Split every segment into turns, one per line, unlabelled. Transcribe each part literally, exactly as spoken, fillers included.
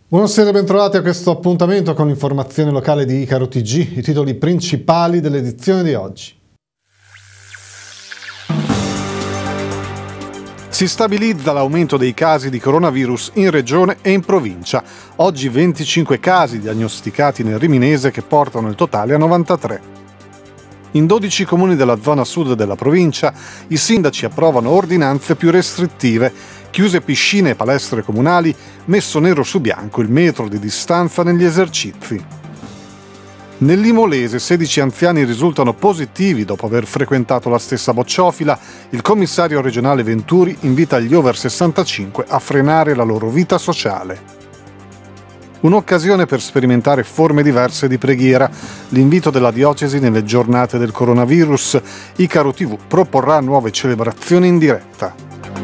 Buonasera e bentrovati a questo appuntamento con l'informazione locale di Icaro T G, i titoli principali dell'edizione di oggi. Si stabilizza l'aumento dei casi di coronavirus in regione e in provincia. Oggi venticinque casi diagnosticati nel Riminese che portano il totale a novantatré. In dodici comuni della zona sud della provincia i sindaci approvano ordinanze più restrittive, chiuse piscine e palestre comunali, messo nero su bianco il metro di distanza negli esercizi. Nell'Imolese sedici anziani risultano positivi dopo aver frequentato la stessa bocciofila. Il commissario regionale Venturi invita gli over sessantacinque a frenare la loro vita sociale. Un'occasione per sperimentare forme diverse di preghiera. L'invito della diocesi nelle giornate del coronavirus. Icaro T V proporrà nuove celebrazioni in diretta.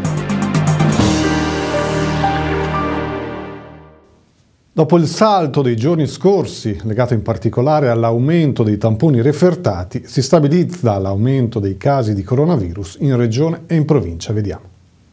Dopo il salto dei giorni scorsi, legato in particolare all'aumento dei tamponi refertati, si stabilizza l'aumento dei casi di coronavirus in regione e in provincia. Vediamo.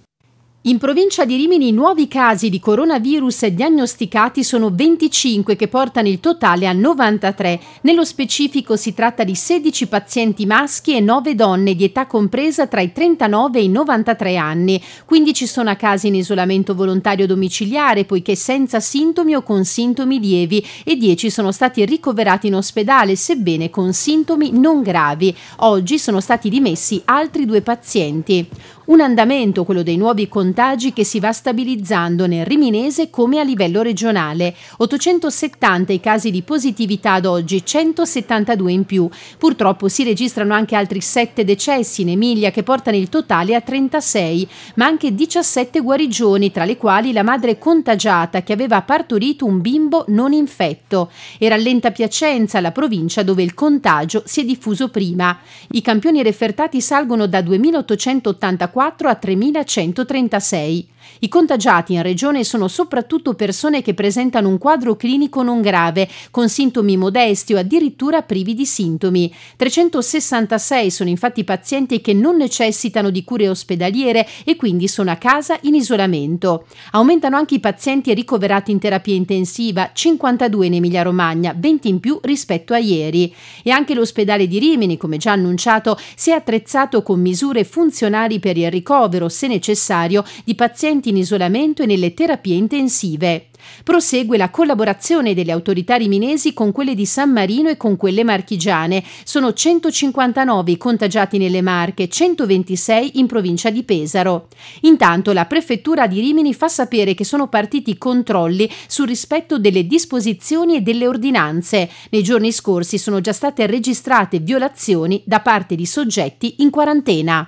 In provincia di Rimini nuovi casi di coronavirus diagnosticati sono venticinque che portano il totale a novantatré. Nello specifico si tratta di sedici pazienti maschi e nove donne di età compresa tra i trentanove e i novantatré anni. quindici sono a casa in isolamento volontario domiciliare poiché senza sintomi o con sintomi lievi e dieci sono stati ricoverati in ospedale sebbene con sintomi non gravi. Oggi sono stati dimessi altri due pazienti. Un andamento, quello dei nuovi contagi, che si va stabilizzando nel Riminese come a livello regionale. ottocentosettanta i casi di positività ad oggi, centosettantadue in più. Purtroppo si registrano anche altri sette decessi in Emilia che portano il totale a trentasei, ma anche diciassette guarigioni, tra le quali la madre contagiata che aveva partorito un bimbo non infetto. Era a Lenta Piacenza, la provincia dove il contagio si è diffuso prima. I campioni refertati salgono da duemilaottocentottantaquattro a tremilacentotrentasei. I contagiati in regione sono soprattutto persone che presentano un quadro clinico non grave, con sintomi modesti o addirittura privi di sintomi. trecentosessantasei sono infatti pazienti che non necessitano di cure ospedaliere e quindi sono a casa in isolamento. Aumentano anche i pazienti ricoverati in terapia intensiva, cinquantadue in Emilia-Romagna, venti in più rispetto a ieri. E anche l'ospedale di Rimini, come già annunciato, si è attrezzato con misure funzionali per il ricovero, se necessario, di pazienti in isolamento e nelle terapie intensive. Prosegue la collaborazione delle autorità riminesi con quelle di San Marino e con quelle marchigiane. Sono centocinquantanove i contagiati nelle Marche, centoventisei in provincia di Pesaro. Intanto la prefettura di Rimini fa sapere che sono partiti controlli sul rispetto delle disposizioni e delle ordinanze. Nei giorni scorsi sono già state registrate violazioni da parte di soggetti in quarantena.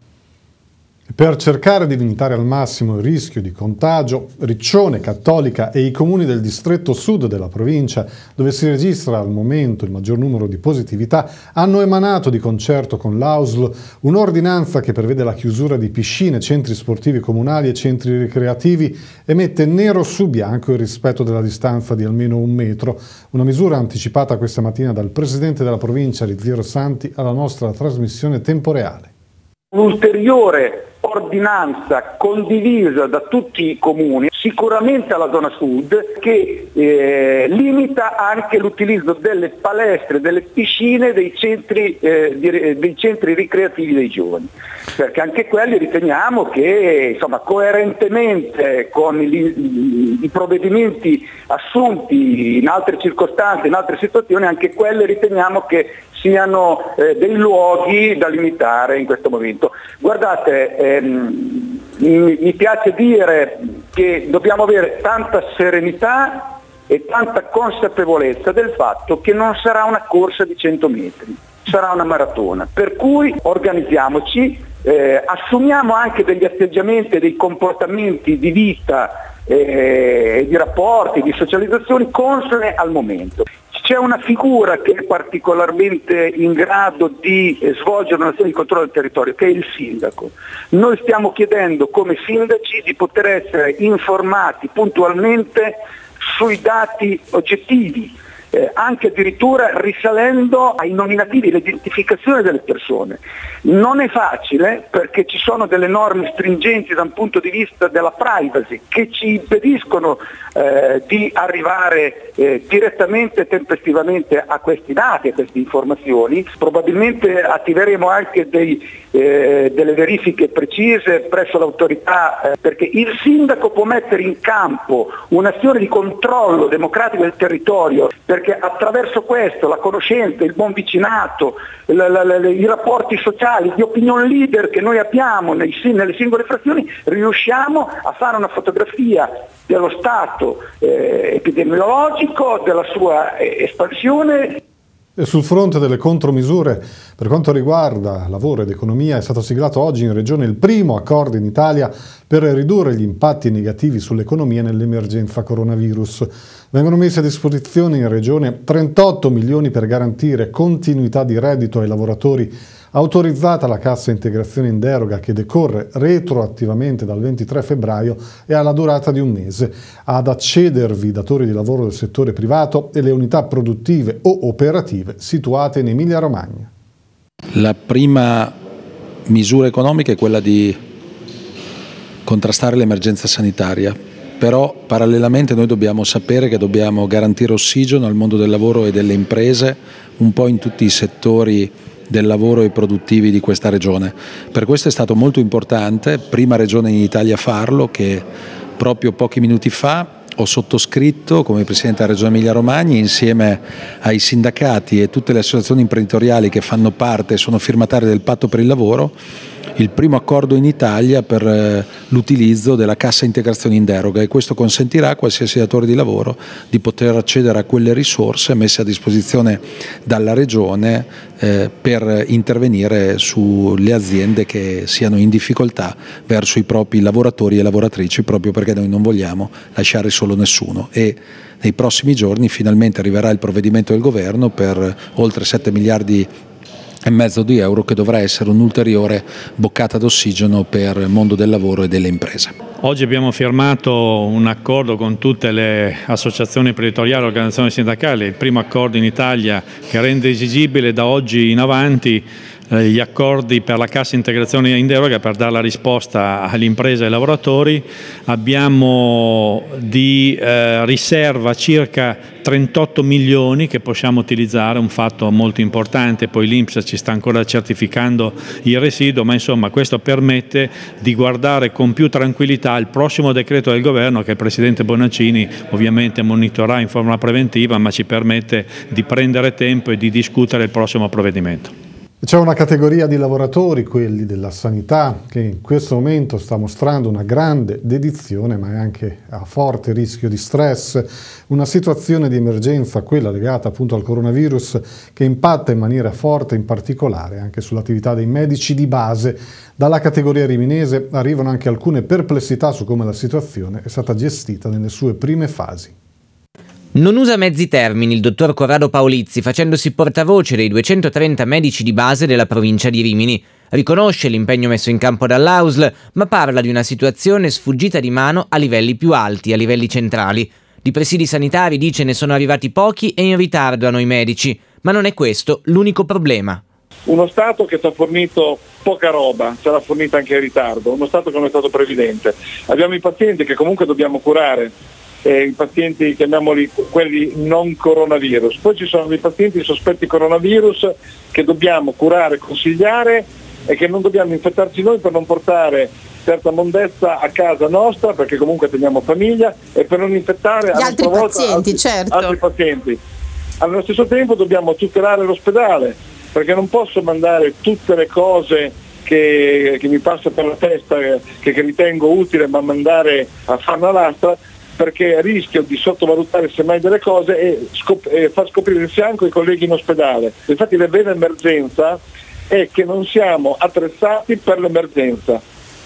Per cercare di limitare al massimo il rischio di contagio, Riccione, Cattolica e i comuni del distretto sud della provincia, dove si registra al momento il maggior numero di positività, hanno emanato di concerto con l'A U S L un'ordinanza che prevede la chiusura di piscine, centri sportivi comunali e centri ricreativi e mette nero su bianco il rispetto della distanza di almeno un metro, una misura anticipata questa mattina dal presidente della provincia, Rizziero Santi, alla nostra trasmissione Tempo Reale.
Un'ulteriore ordinanza condivisa da tutti i comuni, sicuramente alla zona sud, che eh, limita anche l'utilizzo delle palestre, delle piscine, dei centri, eh, di, dei centri ricreativi dei giovani, perché anche quelli riteniamo che, insomma, coerentemente con i, i provvedimenti assunti in altre circostanze, in altre situazioni, anche quelle riteniamo che siano eh, dei luoghi da limitare in questo momento. Guardate, ehm, mi, mi piace dire che dobbiamo avere tanta serenità e tanta consapevolezza del fatto che non sarà una corsa di cento metri, sarà una maratona, per cui organizziamoci, eh, assumiamo anche degli atteggiamenti e dei comportamenti di vita e eh, di rapporti, di socializzazioni consone al momento. C'è una figura che è particolarmente in grado di svolgere un'azione di controllo del territorio, che è il sindaco. Noi stiamo chiedendo come sindaci di poter essere informati puntualmente sui dati oggettivi eh, anche addirittura risalendo ai nominativi, l'identificazione delle persone. Non è facile perché ci sono delle norme stringenti da un punto di vista della privacy che ci impediscono eh, di arrivare eh, direttamente e tempestivamente a questi dati, a queste informazioni. Probabilmente attiveremo anche dei, eh, delle verifiche precise presso l'autorità eh, perché il sindaco può mettere in campo un'azione di controllo democratico del territorio, perché attraverso questo la conoscenza, il buon vicinato, la, la, la, i rapporti sociali, gli opinion leader che noi abbiamo nei, nelle singole frazioni, riusciamo a fare una fotografia dello stato eh, epidemiologico, della sua eh, espansione.
E sul fronte delle contromisure per quanto riguarda lavoro ed economia è stato siglato oggi in Regione il primo accordo in Italia per ridurre gli impatti negativi sull'economia nell'emergenza coronavirus. Vengono messi a disposizione in Regione trentotto milioni per garantire continuità di reddito ai lavoratori. Autorizzata la cassa integrazione in deroga che decorre retroattivamente dal ventitré febbraio e ha la durata di un mese. Ad accedervi i datori di lavoro del settore privato e le unità produttive o operative situate in Emilia-Romagna.
La prima misura economica è quella di contrastare l'emergenza sanitaria, però parallelamente noi dobbiamo sapere che dobbiamo garantire ossigeno al mondo del lavoro e delle imprese un po' in tutti i settori del lavoro e produttivi di questa regione. Per questo è stato molto importante, prima regione in Italia a farlo, che proprio pochi minuti fa ho sottoscritto come Presidente della Regione Emilia-Romagna insieme ai sindacati e tutte le associazioni imprenditoriali che fanno parte e sono firmatarie del Patto per il Lavoro il primo accordo in Italia per eh, l'utilizzo della cassa integrazione in deroga, e questo consentirà a qualsiasi datore di lavoro di poter accedere a quelle risorse messe a disposizione dalla Regione eh, per intervenire sulle aziende che siano in difficoltà verso i propri lavoratori e lavoratrici, proprio perché noi non vogliamo lasciare solo nessuno. E nei prossimi giorni finalmente arriverà il provvedimento del Governo per oltre sette miliardi e mezzo di euro, che dovrà essere un'ulteriore boccata d'ossigeno per il mondo del lavoro e delle imprese.
Oggi abbiamo firmato un accordo con tutte le associazioni imprenditoriali e organizzazioni sindacali, il primo accordo in Italia che rende esigibile da oggi in avanti gli accordi per la cassa integrazione in deroga per dare la risposta alle imprese e ai lavoratori. Abbiamo di eh, riserva circa trentotto milioni che possiamo utilizzare, un fatto molto importante, poi l'I N P S ci sta ancora certificando il residuo, ma insomma questo permette di guardare con più tranquillità il prossimo decreto del governo che il Presidente Bonaccini ovviamente monitorerà in forma preventiva, ma ci permette di prendere tempo e di discutere il prossimo provvedimento.
C'è una categoria di lavoratori, quelli della sanità, che in questo momento sta mostrando una grande dedizione, ma è anche a forte rischio di stress. Una situazione di emergenza, quella legata appunto al coronavirus, che impatta in maniera forte, in particolare anche sull'attività dei medici di base. Dalla categoria riminese arrivano anche alcune perplessità su come la situazione è stata gestita nelle sue prime fasi.
Non usa mezzi termini il dottor Corrado Paolizzi, facendosi portavoce dei duecentotrenta medici di base della provincia di Rimini. Riconosce l'impegno messo in campo dall'A U S L, ma parla di una situazione sfuggita di mano a livelli più alti, a livelli centrali. Di presidi sanitari, dice, ne sono arrivati pochi e in ritardo a noi medici, ma non è questo l'unico problema.
Uno Stato che ci ha fornito poca roba, ce l'ha fornita anche in ritardo, uno Stato che non è stato previdente. Abbiamo i pazienti che comunque dobbiamo curare, Eh, i pazienti, chiamiamoli quelli non coronavirus, poi ci sono i pazienti sospetti coronavirus che dobbiamo curare, consigliare e che non dobbiamo infettarci noi per non portare certa mondezza a casa nostra, perché comunque teniamo famiglia, e per non infettare
gli altri pazienti,
altri,
certo.
altri pazienti. Allo stesso tempo dobbiamo tutelare l'ospedale, perché non posso mandare tutte le cose che, che mi passa per la testa, che, che ritengo utile, ma mandare a fare una lastra, perché rischio di sottovalutare semmai delle cose e, scop- e far scoprire il fianco ai colleghi in ospedale. Infatti la vera emergenza è che non siamo attrezzati per l'emergenza.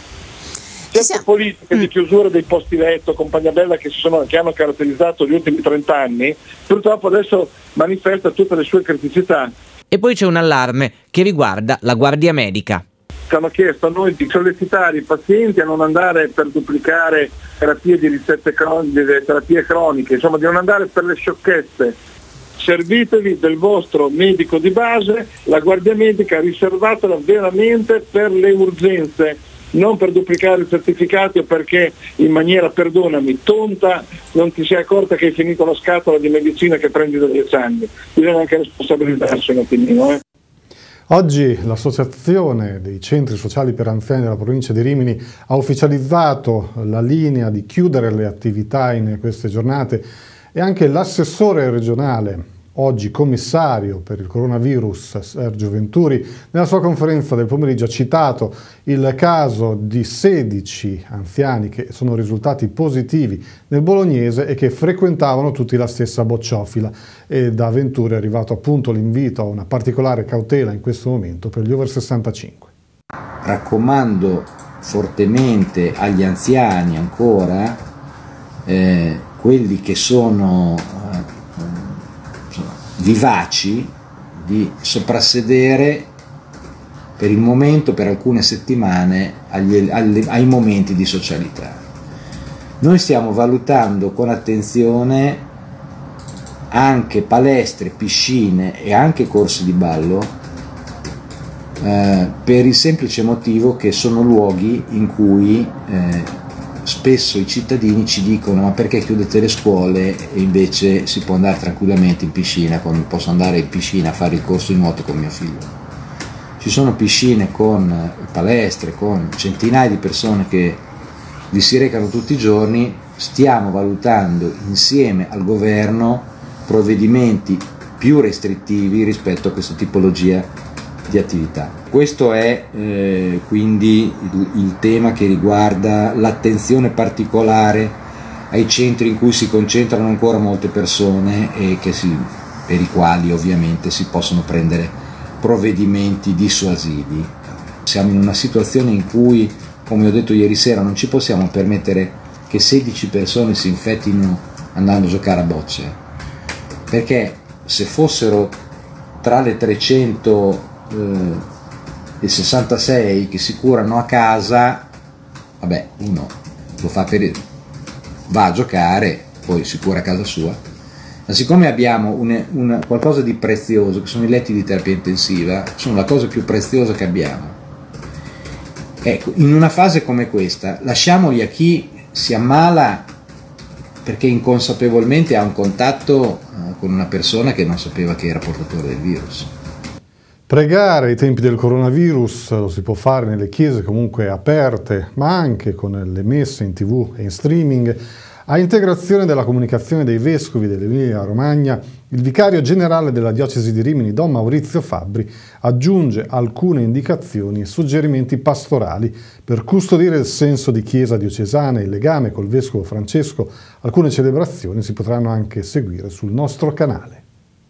Certe politiche mm. di chiusura dei posti letto, compagnia bella, che, si sono, che hanno caratterizzato gli ultimi trent'anni, purtroppo adesso manifesta tutte le sue criticità.
E poi c'è un allarme che riguarda la guardia medica.
Ci hanno chiesto a noi di sollecitare i pazienti a non andare per duplicare terapie di ricette croniche, terapie croniche, insomma di non andare per le sciocchezze servitevi del vostro medico di base, la guardia medica riservatela veramente per le urgenze, non per duplicare i certificati o perché in maniera, perdonami, tonta non ti sei accorta che hai finito la scatola di medicina che prendi da dieci anni. Bisogna anche responsabilizzarsi un attimino. Eh.
Oggi l'Associazione dei Centri Sociali per Anziani della provincia di Rimini ha ufficializzato la linea di chiudere le attività in queste giornate e anche l'assessore regionale, oggi commissario per il coronavirus, Sergio Venturi, nella sua conferenza del pomeriggio ha citato il caso di sedici anziani che sono risultati positivi nel Bolognese e che frequentavano tutti la stessa bocciofila, e da Venturi è arrivato appunto l'invito a una particolare cautela in questo momento per gli over sessantacinque.
Raccomando fortemente agli anziani ancora, eh, quelli che sono eh, vivaci, di soprassedere per il momento, per alcune settimane, agli, agli, ai momenti di socialità. Noi stiamo valutando con attenzione anche palestre, piscine e anche corsi di ballo, eh, per il semplice motivo che sono luoghi in cui eh, spesso i cittadini ci dicono: ma perché chiudete le scuole e invece si può andare tranquillamente in piscina, come posso andare in piscina a fare il corso di nuoto con mio figlio. Ci sono piscine con palestre, con centinaia di persone che vi si recano tutti i giorni. Stiamo valutando insieme al governo provvedimenti più restrittivi rispetto a questa tipologia di attività. Questo è eh, quindi il, il tema che riguarda l'attenzione particolare ai centri in cui si concentrano ancora molte persone e che si, per i quali ovviamente si possono prendere provvedimenti dissuasivi. Siamo in una situazione in cui, come ho detto ieri sera, non ci possiamo permettere che sedici persone si infettino andando a giocare a bocce, perché se fossero tra le trecento e sessantasei che si curano a casa, vabbè, uno lo fa per va a giocare, poi si cura a casa sua. Ma siccome abbiamo un, un, qualcosa di prezioso, che sono i letti di terapia intensiva, sono la cosa più preziosa che abbiamo, ecco, in una fase come questa lasciamoli a chi si ammala perché inconsapevolmente ha un contatto eh, con una persona che non sapeva che era portatore del virus.
Pregare ai tempi del coronavirus lo si può fare nelle chiese comunque aperte, ma anche con le messe in tv e in streaming. A integrazione della comunicazione dei vescovi dell'Emilia Romagna, il vicario generale della diocesi di Rimini, Don Maurizio Fabbri, aggiunge alcune indicazioni e suggerimenti pastorali per custodire il senso di chiesa diocesana e il legame col vescovo Francesco. Alcune celebrazioni si potranno anche seguire sul nostro canale.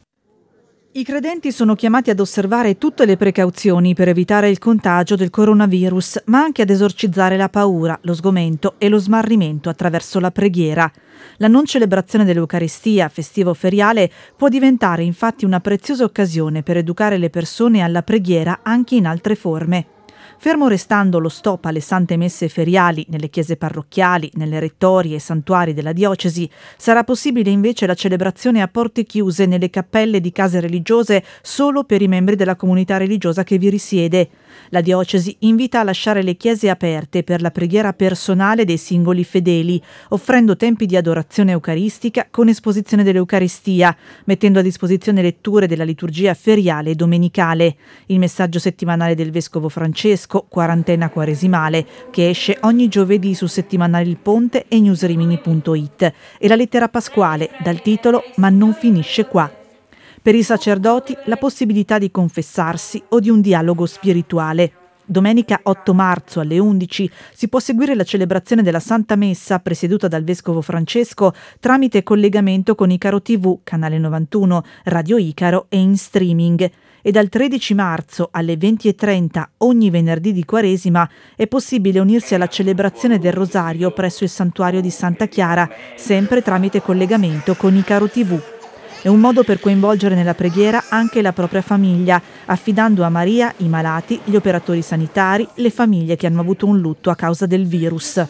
I credenti sono chiamati ad osservare tutte le precauzioni per evitare il contagio del coronavirus, ma anche ad esorcizzare la paura, lo sgomento e lo smarrimento attraverso la preghiera. La non celebrazione dell'Eucaristia, festivo o feriale, può diventare infatti una preziosa occasione per educare le persone alla preghiera anche in altre forme. Fermo restando lo stop alle sante messe feriali nelle chiese parrocchiali, nelle rettorie e santuari della diocesi, sarà possibile invece la celebrazione a porte chiuse nelle cappelle di case religiose solo per i membri della comunità religiosa che vi risiede. La diocesi invita a lasciare le chiese aperte per la preghiera personale dei singoli fedeli, offrendo tempi di adorazione eucaristica con esposizione dell'Eucaristia, mettendo a disposizione letture della liturgia feriale e domenicale. Il messaggio settimanale del Vescovo Francesco, Quarantena Quaresimale, che esce ogni giovedì su Settimanale Il Ponte e newsrimini punto it, e la lettera pasquale dal titolo Ma non finisce qua. Per i sacerdoti la possibilità di confessarsi o di un dialogo spirituale. Domenica otto marzo alle undici si può seguire la celebrazione della Santa Messa presieduta dal Vescovo Francesco tramite collegamento con Icaro tivù, canale novantuno, Radio Icaro e in streaming. E dal tredici marzo alle venti e trenta ogni venerdì di Quaresima è possibile unirsi alla celebrazione del Rosario presso il santuario di Santa Chiara, sempre tramite collegamento con Icaro tivù. È un modo per coinvolgere nella preghiera anche la propria famiglia, affidando a Maria i malati, gli operatori sanitari, le famiglie che hanno avuto un lutto a causa del virus.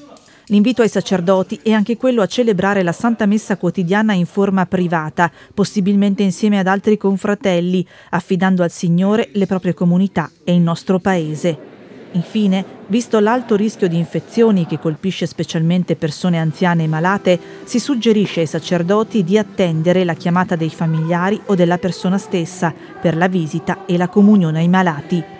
L'invito ai sacerdoti è anche quello a celebrare la Santa Messa quotidiana in forma privata, possibilmente insieme ad altri confratelli, affidando al Signore le proprie comunità e il nostro Paese. Infine, visto l'alto rischio di infezioni che colpisce specialmente persone anziane e malate, si suggerisce ai sacerdoti di attendere la chiamata dei familiari o della persona stessa per la visita e la comunione ai malati.